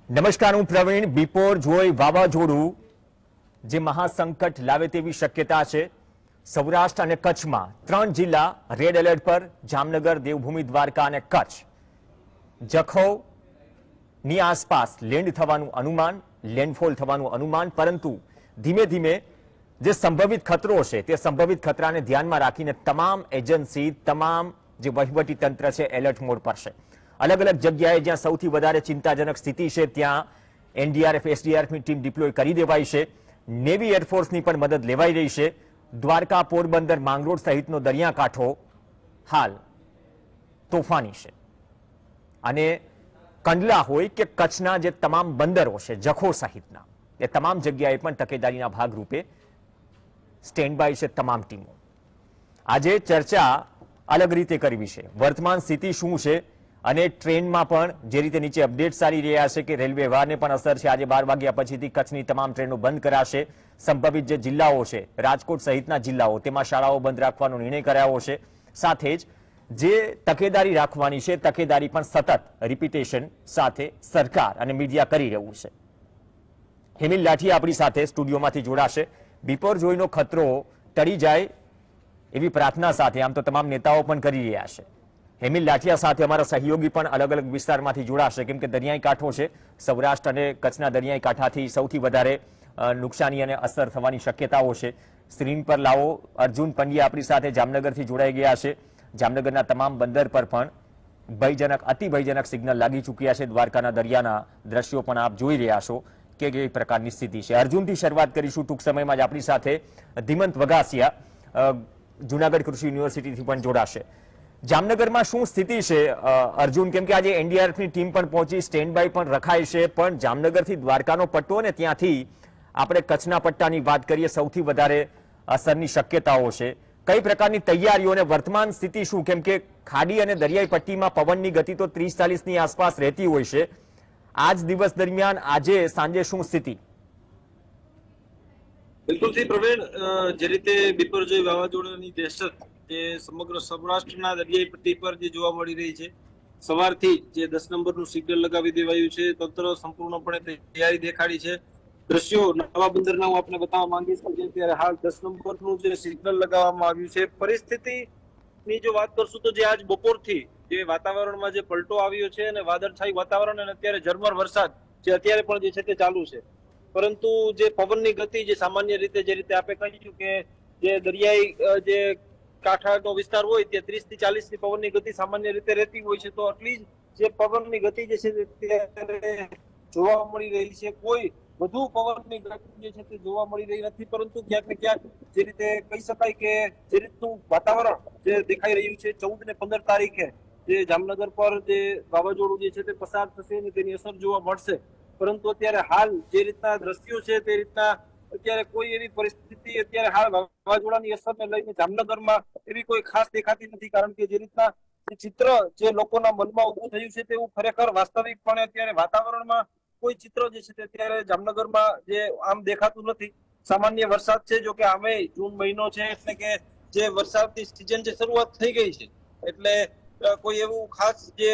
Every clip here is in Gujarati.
નમસ્કાર, હું પ્રવીણ. બિપોર જોઈ વાવાઝોડું જે મહાસંકટ લાવે તેવી શક્યતા છે. સૌરાષ્ટ્ર અને કચ્છમાં 3 જિલ્લા રેડ એલર્ટ પર: જામનગર, દેવભૂમિ દ્વારકા અને કચ્છ. જખૌની આસપાસ લેન્ડ થવાનું અનુમાન, લેન્ડફોલ થવાનું અનુમાન, પરંતુ ધીમે ધીમે જે સંભવિત ખતરો છે તે સંભવિત ખતરાને ધ્યાનમાં રાખીને તમામ એજન્સી, તમામ જે વહીવટી તંત્ર છે એલર્ટ મોડ પર છે. अलग अलग जगह ज्यां सौथी वधारे चिंताजनक स्थिति है त्यां एनडीआरएफ एसडीआरएफ की टीम डिप्लॉय कर देवाई है. नेवी एरफोर्स की पण मदद लेवाई रही है. द्वारका, पोरबंदर, માંગરોળ सहितनो दरियाकांठो हाल तोफानी है. अने कंडला होय के कच्छना जे तमाम बंदरो है जखो सहितना ए तमाम जग्याए पण तकेदारीना भागरूपे स्टेन्ड बाय है तमाम टीमों. आज चर्चा अलग रीते करवी है. वर्तमान स्थिति शुं छे અને ટ્રેનમાં પણ જે રીતે નીચે અપડેટ્સ આવી રહ્યા છે કે રેલવે વ્યવહારને પણ અસર છે. આજે 12 વાગ્યા પછીથી કચ્છની તમામ ટ્રેનો બંધ કરાશે. સંભવિત જે જિલ્લાઓ છે, રાજકોટ સહિતના જિલ્લાઓ, તેમાં શાળાઓ બંધ રાખવાનો નિર્ણય કરાયો છે. સાથે જ જે તકેદારી રાખવાની છે, તકેદારી પણ સતત રિપીટેશન સાથે સરકાર અને મીડિયા કરી રહ્યું છે. હેમિલ લાઠી આપણી સાથે સ્ટુડિયોમાંથી જોડાશે. બિપોર જોઈનો ખતરો ટળી જાય એવી પ્રાર્થના સાથે આમ તો તમામ નેતાઓ પણ કરી રહ્યા છે. હેમિલ લાઠિયા સાથે અમારા સહયોગી પણ અલગ અલગ વિસ્તારમાંથી જોડાશે, કેમ કે દરિયાઈ કાંઠો છે. સૌરાષ્ટ્ર અને કચ્છના દરિયાઈ કાંઠાથી સૌથી વધારે નુકસાની અને અસર થવાની શક્યતાઓ છે. સ્ક્રીન પર લાવો અર્જુન પંડ્યા આપણી સાથે જામનગરથી જોડાઈ ગયા છે. જામનગરના તમામ બંદર પર પણ ભયજનક, અતિ ભયજનક સિગ્નલ લાગી ચૂક્યા છે. દ્વારકાના દરિયાના દ્રશ્યો પણ આપ જોઈ રહ્યા છો કે કઈ પ્રકારની સ્થિતિ છે. અર્જુનથી શરૂઆત કરીશું. ટૂંક સમયમાં જ આપણી સાથે ધીમંત વગાસિયા જુનાગઢ કૃષિ યુનિવર્સિટીથી પણ જોડાશે. જામનગરમાં શું સ્થિતિ છે અર્જુન? કેમ કે આજે એનડીઆરએફની ટીમ પણ પહોંચી, સ્ટેન્ડ બાય પણ રખાય છે, પણ જામનગરથી દ્વારકાનો પટ્ટો અને ત્યાંથી આપણે કચ્છના પટ્ટાની વાત કરીએ, સૌથી વધારે અસરની શક્યતાઓ છે. કઈ પ્રકારની તૈયારીઓ અને વર્તમાન સ્થિતિ શું? કેમ કે ખાડી અને દરિયાઈ પટ્ટીમાં પવનની ગતિ તો 30-40ની આસપાસ રહેતી હોય છે. આજ દિવસ દરમિયાન આજે સાંજે શું સ્થિતિ? બિલકુલથી પ્રવીણ, જે રીતે બિપરજોય વાવાઝોડાની દહેશત જે સમગ્ર સૌરાષ્ટ્રના દરિયાઈ પટ્ટી પર જે જોવા મળી રહી છે, સવારથી જે 10 નંબરનું સિગ્નલ લગાવી દેવાયું છે, તંત્ર સંપૂર્ણપણે તૈયારી દેખાડી છે. દ્રશ્યો નવા બંદરના હું આપને બતાવવા માંગીશ કે અત્યારે હાલ 10 નંબરનું જે સિગ્નલ લગાવવામાં આવ્યું છે. પરિસ્થિતિની જો વાત કરશું તો જે આજ બપોરથી જે વાતાવરણમાં જે પલટો આવ્યો છે અને વાદળછાયું વાતાવરણ અને અત્યારે ઝરમર વરસાદ જે અત્યારે પણ જે છે તે ચાલુ છે. પરંતુ જે પવનની ગતિ જે સામાન્ય રીતે જે રીતે આપણે કહ્યું કે જે દરિયાઈ જે કાંઠાનો વિસ્તાર હોય તે 30 થી 40ની પવનની ગતિ સામાન્ય રીતે રહેતી હોય છે, તો આટલી જે પવનની ગતિ જે છે તે જોવા મળી રહી છે. કોઈ વધુ પવનની ગતિ જે છે તે જોવા મળી રહી નથી, પરંતુ ક્યાંક ને ક્યાંક જે રીતે કહી શકાય કે જે રીતનું વાતાવરણ જે દેખાઈ રહ્યું છે, 14 ને 15 તારીખે જે જામનગર પર જે વાવાઝોડું જે છે તે પસાર થશે અને તેની અસર જોવા મળશે. પરંતુ અત્યારે હાલ જે રીતના દ્રશ્યો છે તે રીતના અત્યારે કોઈ એવી પરિસ્થિતિ અત્યારે હાલ વાવાઝોડાની અસરને લઈને જામનગરમાં એવી કોઈ ખાસ દેખાતી નથી. કારણ કે જે રીતના ચિત્ર જે લોકોના મનમાં ઉભું થયું છે તેવું ખરેખર વાસ્તવિકપણે અત્યારે વાતાવરણમાં કોઈ ચિત્ર જે છે તે અત્યારે જામનગરમાં જે આમ દેખાતું નથી. સામાન્ય વરસાદ છે, જો કે આમે જૂન મહિનો છે એટલે કે જે વરસાદની સિઝન જે શરૂઆત થઈ ગઈ છે, એટલે કોઈ એવું ખાસ જે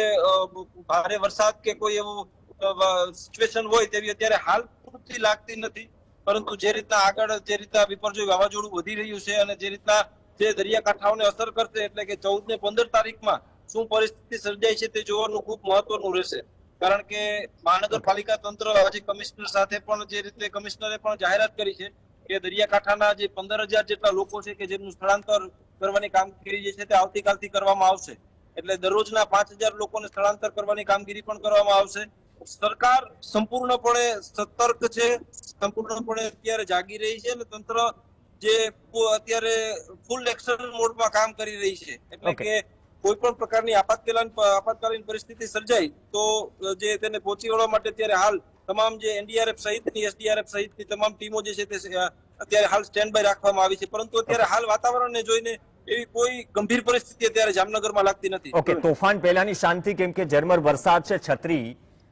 ભારે વરસાદ કે કોઈ એવું સિચ્યુએશન હોય તેવી અત્યારે હાલ પૂરતી લાગતી નથી. પરંતુ જે રીતના આગળ જે રીતના બિપરજોય વાવાઝોડું વધી રહ્યું છે અને જે રીતના જે દરિયાકાંઠાઓને અસર કરશે, એટલે કે 14 ને 15 તારીખમાં શું પરિસ્થિતિ સર્જાય છે તે જોવાનું ખૂબ મહત્વનું રહેશે. કારણ કે મહાનગરપાલિકા તંત્ર આજે કમિશનર સાથે પણ જે રીતે કમિશનરે પણ જાહેરાત કરી છે કે દરિયાકાંઠાના જે 15,000 જેટલા લોકો છે કે જેમનું સ્થળાંતર કરવાની કામગીરી જે છે તે આવતીકાલથી કરવામાં આવશે. એટલે દરરોજના 5,000 લોકોને સ્થળાંતર કરવાની કામગીરી પણ કરવામાં આવશે. સરકાર સંપૂર્ણપણે સતર્ક છે, સંપૂર્ણપણે અત્યારે જાગી રહી છે અને તંત્ર જે અત્યારે ફૂલ એક્શન મોડમાં કામ કરી રહી છે. એટલે કે કોઈ પણ પ્રકારની આપાતકાલીન પરિસ્થિતિ સર્જાય તો જે તેને પહોંચી વળવા માટે અત્યારે હાલ તમામ જે એનડીઆરએફ સહિતની એસડીઆરએફ સહિતની તમામ ટીમો જે છે તે અત્યારે હાલ સ્ટેન્ડ બાય રાખવામાં આવી છે. પરંતુ અત્યારે હાલ વાતાવરણને જોઈને એવી કોઈ ગંભીર પરિસ્થિતિ અત્યારે જામનગરમાં લાગતી નથી. ઓકે, તોફાન પહેલાની શાંતિ, કેમ કે ઝરમર વરસાદ છે, છત્રી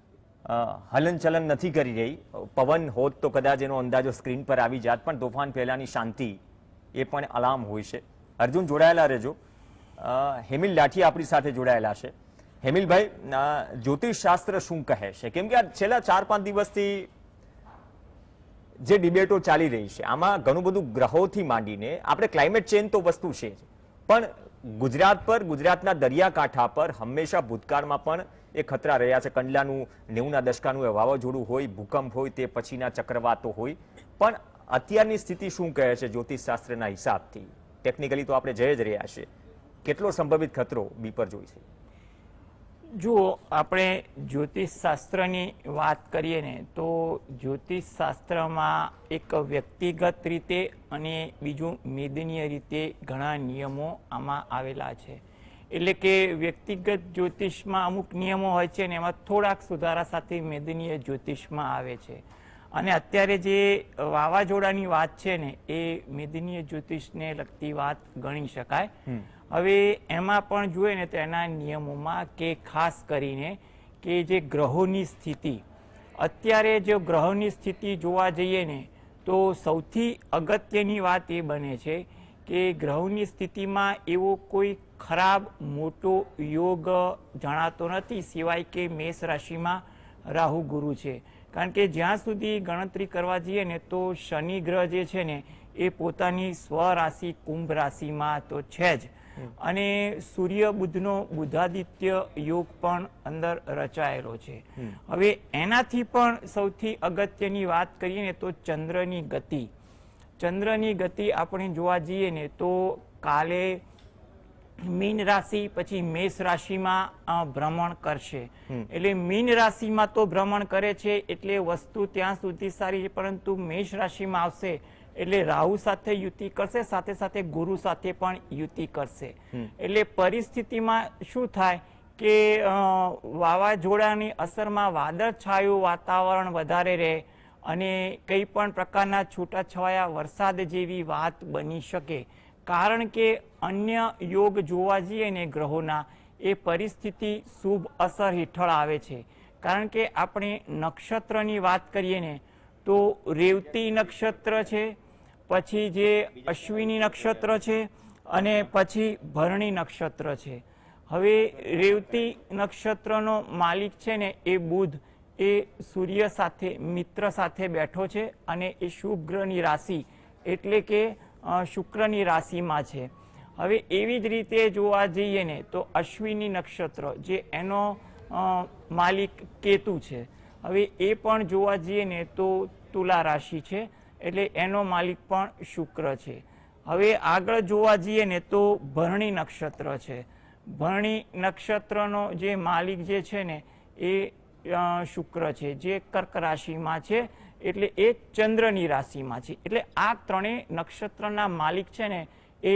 હલનચલન નથી કરી રહી. પવન હોત તો કદાચ એનો અંદાજો સ્ક્રીન પર આવી જાત, પણ તોફાન પહેલાની શાંતિ એ પણ અલાર્મ હોય છે. અર્જુન જોડાયેલા રહેજો. હેમિલ લાઠી આપણી સાથે જોડાયેલા છે. હેમિલભાઈ, જ્યોતિષ શાસ્ત્ર શું કહે છે? કેમ કે આ છેલ્લા 4-5 દિવસથી જે ડિબેટો ચાલી રહી છે આમાં ઘણું બધું ગ્રહોથી માંડીને આપણે ક્લાઇમેટ ચેન્જ તો વસ્તુ છે જ, પણ ગુજરાત પર, ગુજરાતના દરિયાકાંઠા પર હંમેશા ભૂતકાળમાં પણ એ ખતરા રહ્યા છે. કંડલાનું 90ના દશકાનું એ વાવાઝોડું હોય, ભૂકંપ હોય, તે પછીના ચક્રવાતો હોય, પણ અત્યારની સ્થિતિ શું કહે છે જ્યોતિષ શાસ્ત્રના હિસાબથી? ટેકનિકલી તો આપણે જઈ જ રહ્યા છે, કેટલો સંભવિત ખતરો બીપર જોઈ છે? જુઓ, આપણે જ્યોતિષ શાસ્ત્રની વાત કરીએ ને તો જ્યોતિષ શાસ્ત્રમાં એક વ્યક્તિગત રીતે અને બીજું મેદનીય રીતે ઘણા નિયમો આમાં આવેલા છે. એટલે કે વ્યક્તિગત જ્યોતિષમાં અમુક નિયમો હોય છે ને એમાં થોડાક સુધારા સાથે મેદનીય જ્યોતિષમાં આવે છે. અને અત્યારે જે વાવાઝોડાની વાત છે ને એ મેદનીય જ્યોતિષને લગતી વાત ગણી શકાય. હવે એમાં પણ જોઈએ ને તો એના નિયમોમાં કે ખાસ કરીને કે જે ગ્રહોની સ્થિતિ, અત્યારે જો ગ્રહોની સ્થિતિ જોવા જઈએ ને તો સૌથી અગત્યની વાત એ બને છે કે ગ્રહોની સ્થિતિમાં એવો કોઈ ખરાબ મોટો યોગ જણાતો નથી સિવાય કે મેષ રાશિમાં રાહુ ગુરુ છે. કારણ કે જ્યાં સુધી ગણતરી કરવા જઈએ ને તો શનિ ગ્રહ જે છે ને એ પોતાની સ્વરાશિ કુંભ રાશિમાં તો છે જ, અને સૂર્ય બુધનો બુધાદિત્ય યોગ પણ અંદર રચાયેલો છે. હવે એનાથી પણ સૌથી અગત્યની વાત કરીએ ને તો ચંદ્રની ગતિ. ચંદ્રની ગતિ આપણે જોવા જઈએ ને તો કાલે મીન રાશિ પછી મેષ રાશિમાં ભ્રમણ કરશે. એટલે મીન રાશિમાં તો ભ્રમણ કરે છે એટલે વસ્તુ ત્યાં સુધી સારી છે, પરંતુ મેષ રાશિમાં આવશે એટલે રાહુ સાથે યુતિ કરશે, સાથે સાથે ગુરુ સાથે પણ યુતિ કરશે. એટલે પરિસ્થિતિમાં શું થાય કે વાવાઝોડાની અસરમાં વાદળછાયું વાતાવરણ વધારે રહે અને કંઈ પણ પ્રકારના છૂટાછવાયા વરસાદ જેવી વાત બની શકે. કારણ કે અન્ય યોગ જોવા જઈએ ને ગ્રહોના એ પરિસ્થિતિ શુભ અસર હેઠળ આવે છે. કારણ કે આપણે નક્ષત્રની વાત કરીએ ને તો રેવતી નક્ષત્ર છે, પછી જે અશ્વિની નક્ષત્ર છે અને પછી ભરણી નક્ષત્ર છે. હવે રેવતી નક્ષત્રનો માલિક છે ને એ બુધ, એ સૂર્ય સાથે મિત્ર સાથે બેઠો છે અને એ શુભ ગ્રહની રાશિ એટલે કે શુક્રની રાશિમાં છે. હવે એવી જ રીતે જોવા જઈએ ને તો અશ્વિની નક્ષત્ર જે એનો માલિક કેતુ છે, હવે એ પણ જોવા જઈએ ને તો તુલા રાશિ છે એટલે એનો માલિક પણ શુક્ર છે. હવે આગળ જોવા જઈએ ને તો ભરણી નક્ષત્ર છે. ભરણી નક્ષત્રનો જે માલિક જે છે ને એ શુક્ર છે, જે કર્ક રાશિમાં છે એટલે એ ચંદ્રની રાશિમાં છે. એટલે આ ત્રણેય નક્ષત્રના માલિક છે ને એ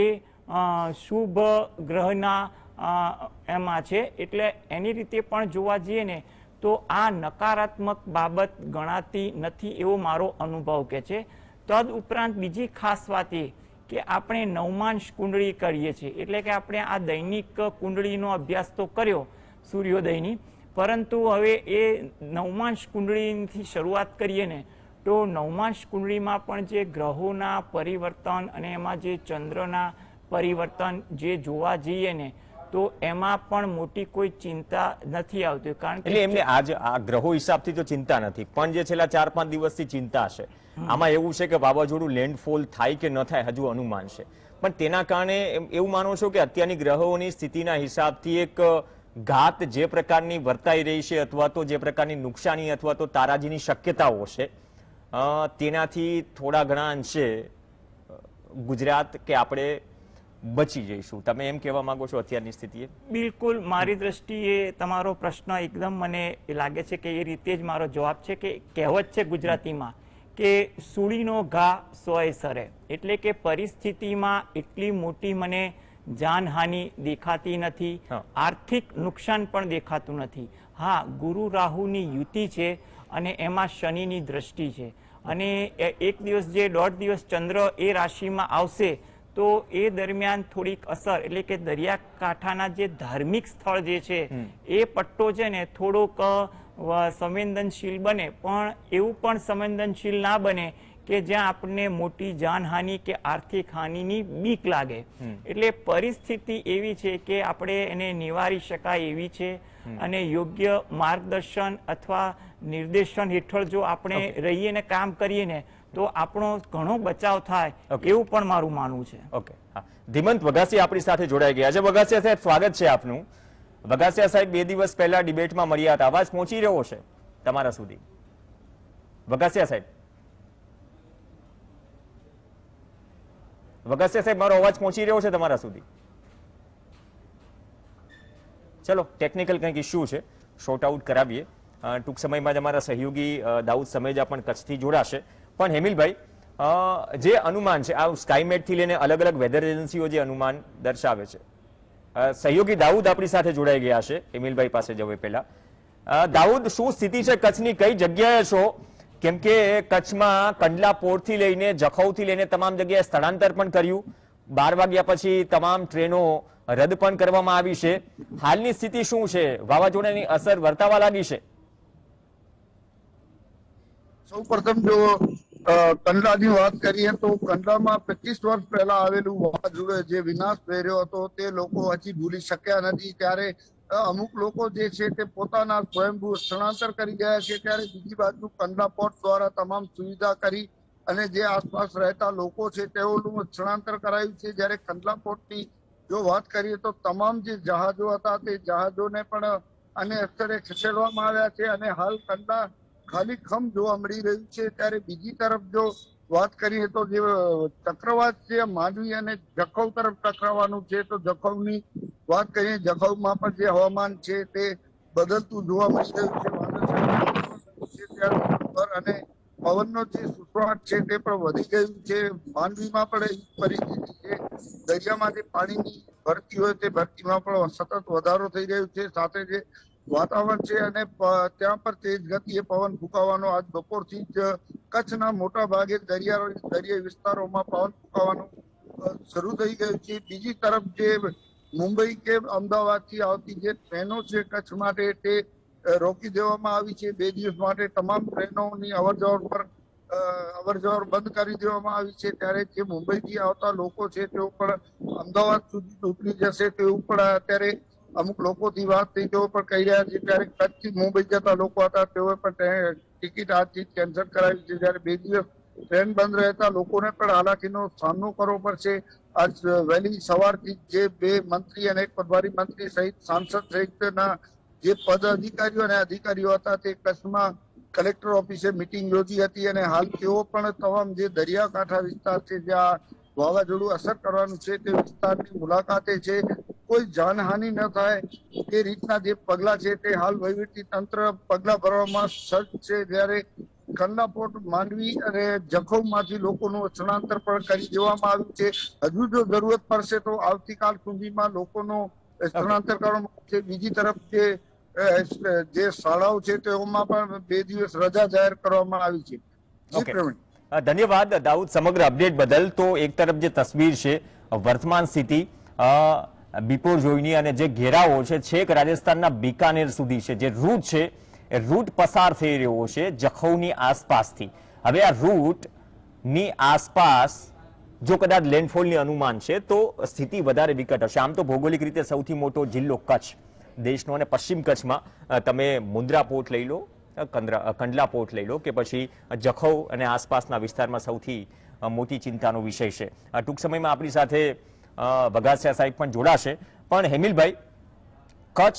શુભ ગ્રહના એમાં છે. એટલે એની રીતે પણ જોવા જઈએ ને તો આ નકારાત્મક બાબત ગણાતી નથી એવો મારો અનુભવ કે છે. તદ ઉપરાંત બીજી ખાસ વાત એ કે આપણે નવમાંશ કુંડળી કરીએ છીએ, એટલે કે આપણે આ દૈનિક કુંડળીનો અભ્યાસ તો કર્યો સૂર્યોદયની, પરંતુ હવે એ નવમાંશ કુંડળીથી શરૂઆત કરીએ ને તો નવમાંશ કુંડળીમાં પણ જે ગ્રહોના પરિવર્તન અને એમાં જે ચંદ્રના પરિવર્તન જે જોવા જઈએ ને તો એમાં પણ મોટી કોઈ ચિંતા નથી આવતી. કારણ કે એમને આજ આ ગ્રહો હિસાબથી તો ચિંતા નથી, પણ જે છેલ્લા 4-5 દિવસથી ચિંતા છે આમાં એવું છે કે વાવાઝોડું લેન્ડફોલ થાય કે ન થાય હજુ અનુમાન છે, પણ તેના કારણે એવું માનો છો કે અત્યારની ગ્રહોની સ્થિતિના હિસાબથી એક ઘાત જે પ્રકારની વર્તાઈ રહી છે અથવા તો જે પ્રકારની નુકસાની અથવા તો તારાજીની શક્યતાઓ છે તેનાથી થોડા ઘણા અંશે ગુજરાત કે આપણે બચી જઈશું, તમે એમ કહેવા માંગો છો અત્યારની સ્થિતિએ? બિલકુલ, મારી દ્રષ્ટિએ તમારો પ્રશ્ન એકદમ મને લાગે છે કે એ રીતે જ મારો જવાબ છે કે કહેવત છે ગુજરાતીમાં કે સૂળીનો ઘા સોય સરે. એટલે કે પરિસ્થિતિમાં એટલી મોટી મને જાનહાનિ દેખાતી નથી, આર્થિક નુકસાન પણ દેખાતું નથી. હા, ગુરુ રાહુની યુતિ છે અને એમાં શનિની દ્રષ્ટિ છે, અને એક દિવસ જે 1.5 દિવસ ચંદ્ર એ રાશિમાં આવશે તો એ દરમિયાન થોડીક અસર, એટલે કે દરિયાકાંઠાના જે ધાર્મિક સ્થળ જે છે એ પટ્ટો છે ને થોડોક સંવેદનશીલ બને, પણ એવું પણ સંવેદનશીલ ના બને કે જ્યાં આપણને મોટી જાનહાનિ કે આર્થિક હાનિની બીક લાગે. એટલે પરિસ્થિતિ એવી છે કે આપણે એને નિવારી શકાય એવી છે અને યોગ્ય માર્ગદર્શન અથવા નિર્દેશન હેઠળ જો આપણે રહીએ ને કામ કરીએ ને તો આપણો ઘણો બચાવ થાય એવું પણ મારું માનવું છે. ઓકે, ધીમંત વઘાસિયા આપણી સાથે જોડાઈ ગયા છે. વઘાસિયા સાહેબ, સ્વાગત છે આપનું. વઘાસિયા સાહેબ, 2 દિવસ પહેલા ડિબેટમાં મળ્યા હતા, અવાજ પહોંચી રહ્યો છે તમારા સુધી? વઘાસિયા સાહેબ, વઘાસિયા સાહેબ, મારો અવાજ પહોંચી રહ્યો છે તમારા સુધી? ચલો, ટેકનિકલ કંઈક ઇશ્યુ છે, શોર્ટ આઉટ કરાવીએ. ટૂંક સમયમાં જ અમારા સહયોગી દાઉદ સમેજા પણ કચ્છથી જોડાશે. પણ હેમિલભાઈ, જે અનુમાન છે આ સ્કાયમેટ થી લઈને અલગ અલગ વેધર એજન્સીઓ જે અનુમાન દર્શાવે છે, સહયોગી દાઉદ આપણી સાથે જોડાઈ ગયા છે. હેમિલભાઈ પાસે જવે પહેલા, દાઉદ, શું સ્થિતિ છે કચ્છની? કઈ જગ્યાએ છો? કેમ કે કચ્છમાં કંડલા પોર્ટથી લઈને જખૌથી લઈને તમામ જગ્યાએ સ્થળાંતર પણ કર્યું. 12 વાગ્યા પછી તમામ ટ્રેનો રદ પણ કરવામાં આવી છે. હાલની સ્થિતિ શું છે? વાવાઝોડાની અસર વર્તાવા લાગી છે? સૌ પ્રથમ જો કંડલાની વાત કરીએ તો કંડલામાં 25 વર્ષ પહેલા આવેલું વાવાઝોડું જે વિનાશ વેર્યો હતો તે લોકો હજી ભૂલી શક્યા નથી. ત્યારે અમુક લોકો જે છે તે પોતાના સ્વયંભૂ સ્થળાંતર કરી ગયા છે. ત્યારે બીજી બાજુ કંડલા પોર્ટ દ્વારા તમામ સુવિધા કરી અને જે આસપાસ રહેતા લોકો છે તેઓનું સ્થળાંતર કરાયું છે. જ્યારે કંડલા પોર્ટની જો વાત કરીએ તો તમામ જે જહાજો હતા તે જહાજોને પણ અન્ય સ્થળે ખસેડવામાં આવ્યા છે અને હાલ કંડલા ખાલી ખમ જોવા મળી રહ્યું છે. ત્યારે બીજી તરફ જો વાત કરીએ તો જે ચક્રવાત છે માંડવી અને જખૌ તરફ ટકરાવવાનું છે તો જખૌની વાત કરીએ, જખૌમાં પણ જે હવામાન છે તે બદલતું જોવા મળી રહ્યું છે અને પવનનો જે સૂસવાટ છે તે પણ વધી ગયું છે. માંડવીમાં પણ એવી પરિસ્થિતિ છે, દરિયામાંથી પાણીની ભરતી હોય તે ભરતીમાં પણ સતત વધારો થઈ રહ્યો છે. સાથે જે વાતાવરણ છે અને ત્યાં પર તેજ ગતિએ પવન ફૂંકાવાનો આજ બપોરથી જ કચ્છના મોટા ભાગે દરિયાઈ વિસ્તારોમાં પવન ફૂંકાવાનું શરૂ થઈ ગયું છે. બીજી તરફ જે મુંબઈ કે અમદાવાદથી આવતી જે ટ્રેનો છે કચ્છ માટે તે રોકી દેવામાં આવી છે. 2 દિવસ માટે તમામ ટ્રેનોની અવરજવર બંધ કરી દેવામાં આવી છે. ત્યારે જે મુંબઈથી આવતા લોકો છે તેઓ પણ અમદાવાદ સુધી ઉતરી જશે તેવું પણ અત્યારે અમુક લોકોથી વાત થઈ તેઓ પણ કહી રહ્યા છે. ત્યારે કચ્છથી મુંબઈ જતા લોકો હતા તેઓએ પણ ટિકિટ આજથી કેન્સલ કરાવી છે. જ્યારે 2 દિવસ ટ્રેન બંધ રહેતા લોકોને પણ હાલાકીનો સામનો કરવો પડશે. આજ વહેલી સવારથી જે 2 મંત્રી અને 1 પ્રભારી મંત્રી સહિત સાંસદ સહિતના જે પદ અધિકારીઓ અને અધિકારીઓ હતા તે કચ્છમાં કલેક્ટર ઓફિસે મિટિંગ યોજી હતી અને હાલ તેઓ પણ તમામ જે દરિયાકાંઠા વિસ્તાર છે જ્યાં વાવાઝોડું અસર કરવાનું છે તે વિસ્તારની મુલાકાતે છે. કોઈ જાનહાનિ ન થાય તે રીતના જે પગલા છે તે હાલ વહીવટી તંત્ર પગલા ભરવામાં સજ્જ છે. જ્યારે કંડલા પોર્ટ, માંડવી અને જખૌમાંથી લોકોનું સ્થળાંતર પણ કરી દેવામાં આવ્યું છે. હજુ જો જરૂરત પડશે તો આવતીકાલ સુધીમાં લોકોનું સ્થળાંતર કરવામાં આવશે. બીજી તરફ જે શાળાઓ છે તેઓમાં પણ 2 દિવસ રજા જાહેર કરવામાં આવી છે. જી પ્રવીણ. ધન્યવાદ દાઉદ સમગ્ર અપડેટ બદલ. તો એક તરફ જે તસવીર છે વર્તમાન સ્થિતિ બિપોરજોયની અને જે ઘેરાવો છે છેક રાજસ્થાનના બીકાનેર સુધી છે, જે રૂટ છે એ રૂટ પસાર થઈ રહ્યો છે જખૌની આસપાસથી. હવે આ રૂટની આસપાસ જો કદાચ લેન્ડફોલની અનુમાન છે તો સ્થિતિ વધારે વિકટ હશે. આમ તો ભૌગોલિક રીતે સૌથી મોટો જિલ્લો કચ્છ દેશનો અને પશ્ચિમ કચ્છમાં તમે મુન્દ્રા પોર્ટ લઈ લો, કંડલા પોર્ટ લઈ લો કે પછી જખૌ અને આસપાસના વિસ્તારમાં સૌથી મોટી ચિંતાનો વિષય છે. ટૂંક સમયમાં આપણી સાથે વઘાસિયા સાહેબ પણ જોડાશે. પણ હેમિલભાઈ, કચ્છ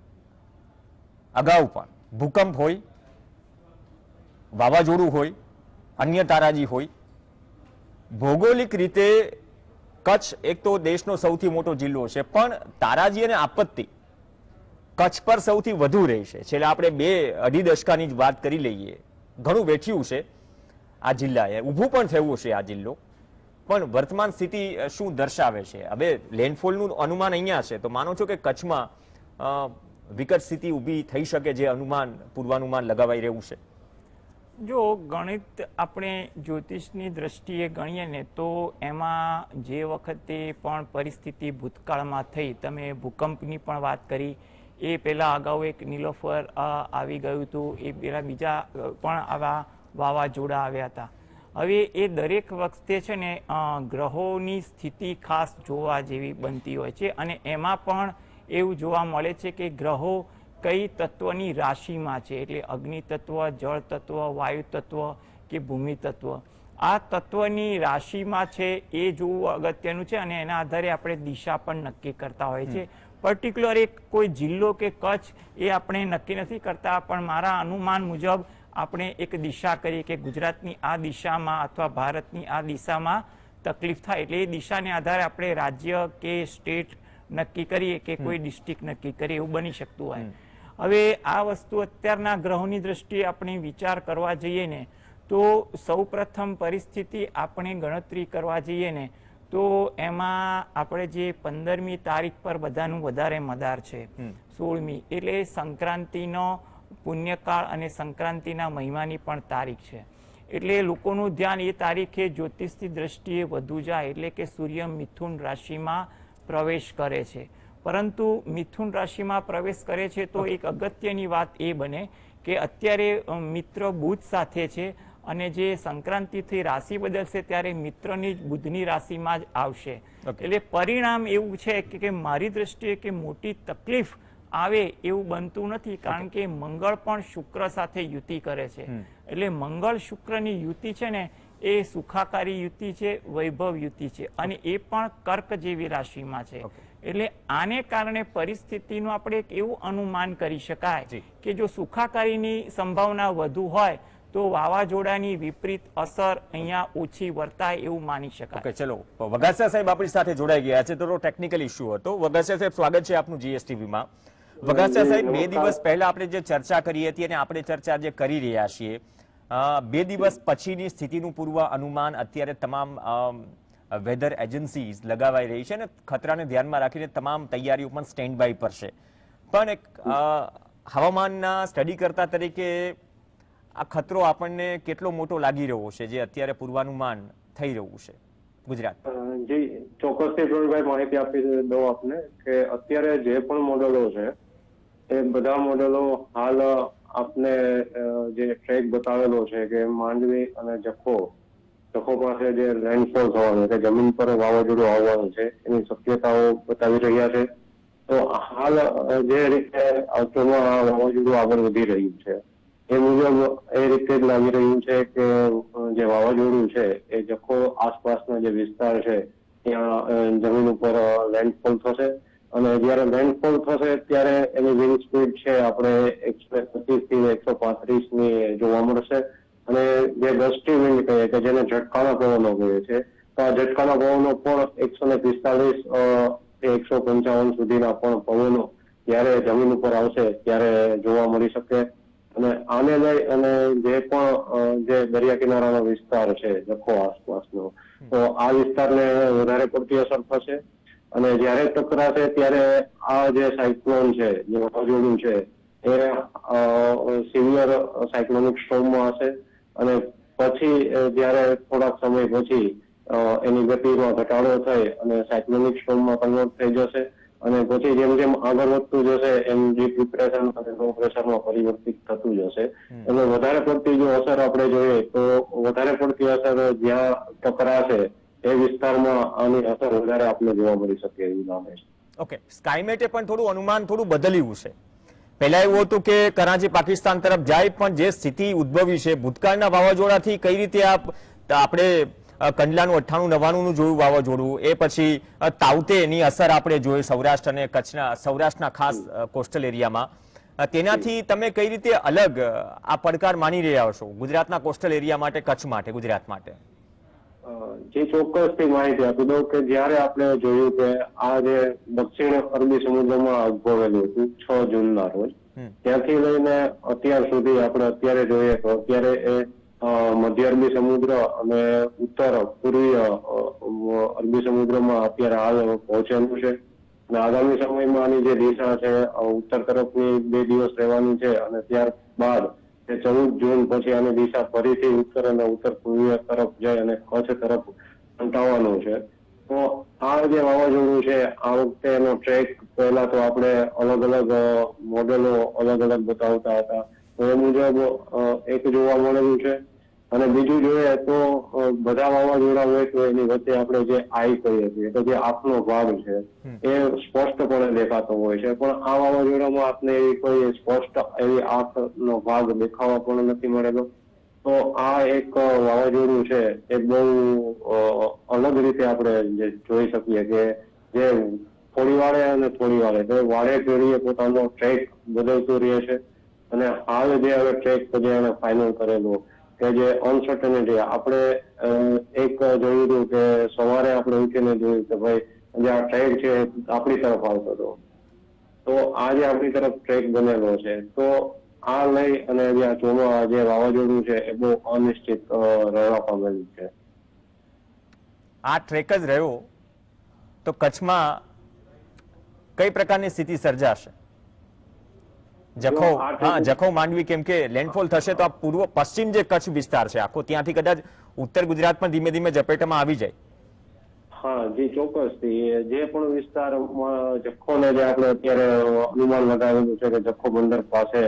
અગાઉ પણ ભૂકંપ હોય, વાવાઝોડું હોય, અન્ય તારાજી હોય, ભૌગોલિક રીતે કચ્છ એક તો દેશનો સૌથી મોટો જિલ્લો છે, પણ તારાજી અને આપત્તિ કચ્છ પર સૌથી વધુ રહે છે. છેલ્લા આપણે 2-2.5 દશકાની જ વાત કરી લઈએ, ઘણું વેઠ્યું છે આ જિલ્લાએ, ઊભું પણ થયું છે આ જિલ્લો. પણ વર્તમાન સ્થિતિ શું દર્શાવે છે? હવે લેન્ડફોલનું અનુમાન અહીંયા છે, તો માનો છો કે કચ્છમાં વિકટ સ્થિતિ ઊભી થઈ શકે જે પૂર્વાનુમાન લગાવાઈ રહ્યું છે? જો ગણિત આપણે જ્યોતિષની દ્રષ્ટિએ ગણીએ ને તો એમાં જે વખતે પણ પરિસ્થિતિ ભૂતકાળમાં થઈ, તમે ભૂકંપની પણ વાત કરી, એ પહેલાં અગાઉ એક નીલોફર આવી ગયું હતું, એ પહેલાં બીજા પણ આવા વાવાઝોડા આવ્યા હતા. હવે એ દરેક વખતે છે ને ગ્રહોની સ્થિતિ ખાસ જોવા જેવી બનતી હોય છે અને એમાં પણ એવું જોવા મળે છે કે ગ્રહો કઈ તત્વની રાશિમાં છે, એટલે અગ્નિ તત્વ, જળ તત્વ, વાયુ તત્વ કે ભૂમિ તત્વ, આ તત્વની રાશિમાં છે એ જોવું અગત્યનું છે અને એના આધારે આપણે દિશા પણ નક્કી કરતા હોય છે. પર્ટિક્યુલર એક કોઈ જિલ્લો કે કચ્છ એ આપણે નક્કી નથી કરતા, પણ મારા અનુમાન મુજબ આપણે એક દિશા કરીએ કે ગુજરાતની આ દિશામાં અથવા ભારતની આ દિશામાં તકલીફ થાય, એટલે એ દિશાને આધારે આપણે રાજ્ય કે સ્ટેટ નક્કી કરીએ કે કોઈ ડિસ્ટ્રિક્ટ નક્કી કરીએ, એવું બની શકતું હોય. હવે આ વસ્તુ અત્યારના ગ્રહોની દ્રષ્ટિએ આપણે વિચાર કરવા જઈએ ને તો સૌ પ્રથમ પરિસ્થિતિ આપણે ગણતરી કરવા જઈએ ને તો એમાં આપણે જે 15મી તારીખ પર બધાનું વધારે મદાર છે, 16મી એટલે સંક્રાંતિનો પુણ્યકાળ અને સંક્રાંતિના મહિમાની પણ તારીખ છે, એટલે લોકોનું ધ્યાન એ તારીખે જ્યોતિષની દ્રષ્ટિએ વધુ જાય, એટલે કે સૂર્ય મિથુન રાશિમાં પ્રવેશ કરે છે. પરંતુ મિથુન રાશિમાં પ્રવેશ કરે છે તો એક અગત્યની વાત એ બને કે અત્યારે મિત્ર બુધ સાથે છે અને જે સંક્રાંતિથી રાશિ બદલશે ત્યારે મિત્રની બુધની રાશિમાં જ આવશે. એટલે પરિણામ એવું છે કે મારી દ્રષ્ટિએ કે મોટી તકલીફ આવે એવું બનતું નથી, કારણ કે મંગળ પણ શુક્ર સાથે યુતિ કરે છે. એટલે મંગળ શુક્રની યુતિ છે ને એ સુખાકારી યુતિ છે, વૈભવ યુતિ છે અને એ પણ કર્ક જેવી રાશિમાં છે. એટલે આને કારણે પરિસ્થિતિનું આપણે એક એવું અનુમાન કરી શકાય કે જો સુખાકારીની સંભાવના વધુ હોય તો વાવાઝોડાની વિપરીત અસર અહીંયા ઓછી વર્તાય એવું માની શકાય. ચલો, વગાસિયા સાહેબ આપણી સાથે જોડાઈ ગયા છે, થોડો ટેકનિકલ ઇશ્યુ હતો. વગાસિયા સાહેબ, સ્વાગત છે આપનું GSTVમાં. વગાસિયા સાહેબ, 2 દિવસ પહેલા આપણે જે ચર્ચા કરી હતી અને આપણે ચર્ચા જે કરી રહ્યા છીએ, 2 દિવસ પછીની સ્થિતિનું પૂર્વ અનુમાન અત્યારે તમામ વેધર એજન્સીઝ લગાવાઈ રહી છે અને ખતરાને ધ્યાનમાં રાખીને તમામ તૈયારીઓ પણ સ્ટેન્ડ બાય પર છે. પણ એક હવામાનના સ્ટડી કરતા તરીકે આ ખતરો આપણને કેટલો મોટો લાગી રહ્યો છે જે અત્યારે પૂર્વાનુમાન થઈ રહ્યું છે ગુજરાત? જી ચોક્કસથી પ્રવીણભાઈ માહિતી આપી દઉં આપને કે અત્યારે જે પણ મોડેલો છે એ બધા મોડેલો હાલ આપને જે ટ્રેક બતાવેલો છે કે માંડવી અને જખો પાસે જે રેનફોલ થવાનો છે, જમીન પર વાવાઝોડું આવવાનું છે, એની શક્યતાઓ બતાવી રહ્યા છે. તો હાલ જે રીતે વાવાઝોડું આગળ વધી રહ્યું છે એ મુજબ એ રીતે જ લાગી રહ્યું છે કે જે વાવાઝોડું છે એ જખો આસપાસના જે વિસ્તાર છે ત્યાં જમીન ઉપર લેન્ડફોલ થશે અને જયારે લેન્ડફોલ થશે ત્યારે એની વિન્ડ સ્પીડ છે આપણે 125 થી 135 ની જોવા મળશે અને જે ગસ્ટી વિન્ડ કહે કે જેને ઝટકાના પવનો કહે છે તો આ ઝટકાના પવનો પણ 145 થી 155 સુધીના પણ પવનો જયારે જમીન ઉપર આવશે ત્યારે જોવા મળી શકે. અને આને લઈ અને જે પણ જે દરિયા કિનારાનો વિસ્તાર છે જખો આસપાસનો, તો આ વિસ્તારને વધારે પડતી અસર થશે અને જયારે ટકરાશે ત્યારે આ જે સાયક્લોન છે, જે વાવાઝોડું છે એ સિવિયર સાયક્લોનિક સ્ટોર્મમાં હશે અને પછી જયારે થોડાક સમય પછી એની ગતિમાં ઘટાડો થઈ અને સાયક્લોનિક સ્ટોર્મમાં કન્વર્ટ થઈ જશે અને પછી જેમ જેમ આગળ વધતું જશે એમ ડીપ ડિપ્રેશન અને લો પ્રેશરમાં પરિવર્તિત થતું જશે. એટલે વધારે પડતી જો અસર આપણે જોઈએ તો વધારે પડતી અસર જ્યાં ટકરાશે એ વિસ્તારમાં આની અસર વધારે આપણે જોવા મળી શકે એવું લાગે છે. ઓકે, સ્કાયમેટે પણ થોડું અનુમાન થોડું બદલ્યું છે. પહેલા એવું હતું કે કરાચી પાકિસ્તાન તરફ જાય, પણ જે સ્થિતિ ઉદ્ભવી છે ભૂતકાળના વાવાઝોડાથી કઈ રીતે આપણે કંડલાનું 98-99 જોયું વાવાઝોડું, એ પછી તાઉતે એની અસર આપણે જોઈ સૌરાષ્ટ્ર અને કચ્છના સૌરાષ્ટ્રના ખાસ કોસ્ટલ એરિયામાં, તેનાથી તમે કઈ રીતે અલગ આ પડકાર માની રહ્યા છો ગુજરાતના કોસ્ટલ એરિયા માટે, કચ્છ માટે, ગુજરાત માટે? જે ચોક્કસથી માહિતી આપી દઉં કે જયારે આપણે જોયું કે આ જે દક્ષિણ અરબી સમુદ્રમાં ઉદ્ભવેલું હતું 6 જૂનના રોજ, ત્યાંથી લઈને અત્યાર સુધી આપણે અત્યારે જોઈએ તો અત્યારે એ મધ્ય અરબી સમુદ્ર અને ઉત્તર પૂર્વીય અરબી સમુદ્રમાં અત્યારે હાલ પહોંચેલું છે અને આગામી સમયમાં આની જે દિશા છે ઉત્તર તરફની 2 દિવસ રહેવાની છે અને ત્યારબાદ 14 જૂન પછી આની દિશા ફરીથી ઉત્તર અને ઉત્તર પૂર્વીય તરફ જાય અને કચ્છ તરફ ફંટાવાનું છે. તો આ જે વાવાઝોડું છે આ વખતે એનો ટ્રેક પહેલા તો આપણે અલગ અલગ મોડેલો અલગ અલગ બતાવતા હતા, તો એ મુજબ એક જોવા મળેલું છે અને બીજું જોઈએ તો બધા વાવાઝોડા હોય તો એની વચ્ચે આપણે જે આઈ કહીએ છીએ તો જે આંખનો ભાગ છે એ સ્પષ્ટપણે દેખાતો હોય છે, પણ આ વાવાઝોડામાં આપને એવી કોઈ સ્પષ્ટ એવી આંખનો ભાગ દેખાવા પણ નથી મળેલો. તો આ એક વાવાઝોડું છે એ બહુ અલગ રીતે આપણે જે જોઈ શકીએ કે જે થોડી વારે અને થોડી વારે તો વારે ઘડીએ પોતાનો ટ્રેક બદલતું રહે છે. અને હાલ જે હવે ટ્રેક જે એને ફાઇનલ કરેલું કે જે અનસર્ટનિટી આપણે એક જોયું હતું કે સવારે આપણે ઉઠીને જોયું કે ભાઈ જે આ ટ્રેક છે આપણી તરફ આવતો હતો, તો આ જે આપણી તરફ ટ્રેક બનેલો છે તો આ લઈ અને જે વાવાઝોડું છે એ બહુ અનિશ્ચિત રહેવા પામેલું છે. આ ટ્રેક જ રહ્યો તો કચ્છમાં કઈ પ્રકારની સ્થિતિ સર્જાશે? જખૌ માંડવી, કેમ કે લેન્ડફોલ થશે તો આ પૂર્વ પશ્ચિમ જે કચ્છ વિસ્તાર છે આખો, ત્યાંથી કદાચ ઉત્તર ગુજરાત પણ ધીમે ધીમે ઝપેટામાં આવી જાય. હા જી ચોક્કસથી. જે પણ વિસ્તારમાં જખૌને જે આપણે અત્યારે અનુમાન લગાવેલું છે કે જખૌ બંદર પાસે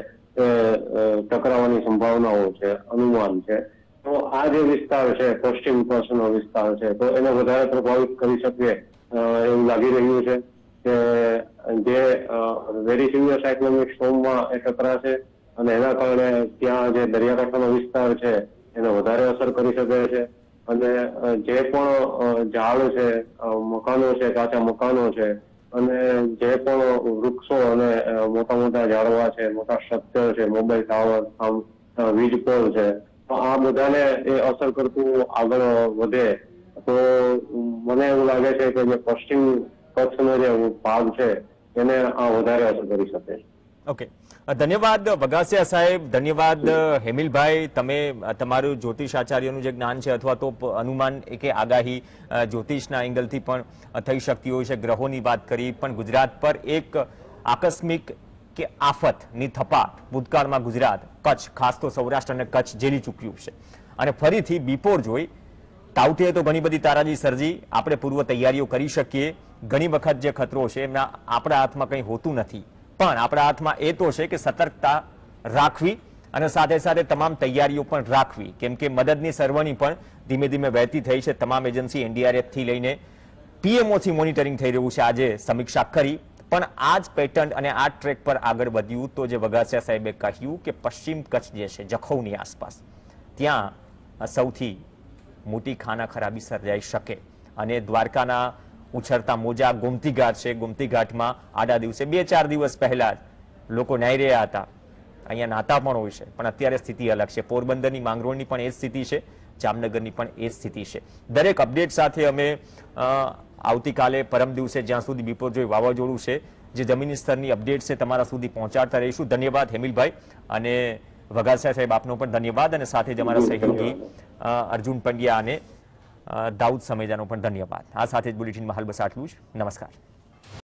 ટકરાવાની સંભાવનાઓ છે, અનુમાન છે, તો આ જે વિસ્તાર છે પશ્ચિમ કચ્છનો વિસ્તાર છે તો એને વધારે પ્રભાવિત કરી શકે એવું લાગી રહ્યું છે કે જે વેરી સિવિયર સાયક્લોનિક સ્ટોર્મમાં એ ટકરાશે અને એના કારણે ત્યાં જે દરિયાકાંઠાનો વિસ્તાર છે એને વધારે અસર કરી શકે છે. અને જે પણ ઝાડ છે, મકાનો છે, કાચા મકાનો છે અને જે પણ વૃક્ષો અને મોટા મોટા ઝાડવા છે, મોટા સ્ટ્રક્ચર છે, મોબાઈલ ટાવર, વીજ પોલ છે, તો આ બધાને એ અસર કરતું આગળ વધે તો મને એવું લાગે છે કે જે પશ્ચિમ કચ્છનો જે ભાગ છે એને આ વધારે અસર કરી શકે છે. ઓકે, ધન્યવાદ વઘાસિયા સાહેબ, ધન્યવાદ હેમિલભાઈ. તમે તમારું જ્યોતિષ આચાર્યનું જે જ્ઞાન છે અથવા તો અનુમાન કે આગાહી જ્યોતિષના એંગલથી પણ થઈ શકતી હોય છે, ગ્રહોની વાત કરી, પણ ગુજરાત પર એક આકસ્મિક કે આફતની થપાટ ભૂતકાળમાં ગુજરાત, કચ્છ, ખાસ તો સૌરાષ્ટ્ર અને કચ્છ ઝેલી ચૂક્યું છે. અને ફરીથી બિપોર જોઈ તાવઠીએ તો ઘણી બધી તારાજી સર્જી, આપણે પૂર્વ તૈયારીઓ કરી શકીએ. ઘણી વખત જે ખતરો છે એમના આપણા હાથમાં કંઈ હોતું નથી, પણ આપણા હાથમાં એ તો છે કે સતર્કતા રાખવી અને સાથે સાથે તમામ તૈયારીઓ પણ રાખવી, કેમ કે મદદની સરવણી પણ ધીમે ધીમે વહેતી થઈ છે. તમામ એજન્સી એનડીઆરએફથી લઈને પીએમઓથી મોનિટરિંગ થઈ રહ્યું છે. આજે સમીક્ષા કરી, પણ આ જ પેટર્ન અને આ ટ્રેક પર આગળ વધ્યું તો જે વઘાસિયા સાહેબે કહ્યું કે પશ્ચિમ કચ્છ જે છે જખૌની આસપાસ, ત્યાં સૌથી મોટી ખાના ખરાબી સર્જાઈ શકે. અને દ્વારકાના ઉછળતા મોજા ગોમતી ઘાટ છે, ગોમતી ઘાટમાં આડા દિવસે 2-4 દિવસ પહેલા લોકો નાહી રહ્યા હતા, અહીંયા નાતા પણ હોય છે, પણ અત્યારે સ્થિતિ અલગ છે. પોરબંદરની માંગરોળની પણ એ જ સ્થિતિ છે, જામનગરની પણ એ જ સ્થિતિ છે. દરેક અપડેટ સાથે અમે આવતીકાલે પરમ દિવસે જ્યાં સુધી બિપોરજોય વાવાઝોડું છે જે જમીની સ્તરની અપડેટ છે તમારા સુધી પહોંચાડતા રહીશું. ધન્યવાદ હેમિલભાઈ અને વઘાસિયા સાહેબ, આપનો પણ ધન્યવાદ. અને સાથે જ અમારા સહયોગી અર્જુન પંડ્યા અને દાઉદ સમેજાનો પણ ધન્યવાદ. આ સાથે જ બુલેટિનમાં હાલ બસ આટલું જ. નમસ્કાર.